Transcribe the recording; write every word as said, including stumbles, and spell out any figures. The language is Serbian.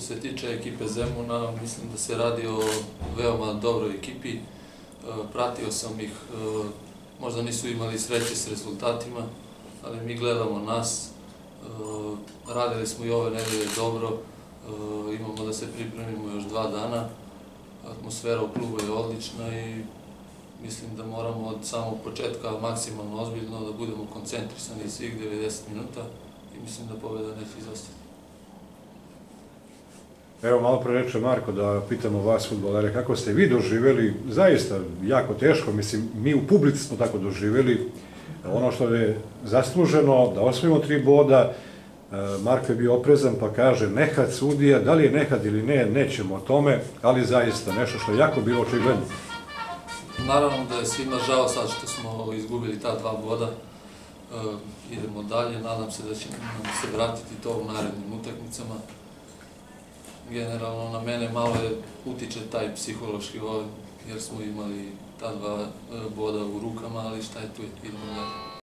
se tiče ekipe Zemuna, mislim da se radi o veoma dobroj ekipi. Pratio sam ih, možda nisu imali sreće s rezultatima, ali mi gledamo nas. Radili smo i ove nedelje dobro, imamo da se pripremimo još dva dana. Atmosfera u klubu je odlična i mislim da moramo od samog početka maksimalno ozbiljno da budemo koncentrisani svih devedeset minuta i mislim da pobeda neće izostati. Evo, malo pre reče Marko da pitamo vas, fudbalere, kako ste vi doživjeli, zaista jako teško, mislim, mi u publici smo tako doživjeli, ono što je zasluženo, da osvojimo tri boda. Marko je bio oprezan pa kaže nehat sudija, da li je nehat ili ne, nećemo o tome, ali zaista nešto što je jako bilo očigledno. Naravno da je svima žao sad što smo izgubili ta dva boda, idemo dalje, nadam se da će nam se vratiti to u narednim utakmicama. Generalno na mene malo je utiče taj psihološki jer smo imali ta dva boda u rukama, ali šta je tu, idemo dalje.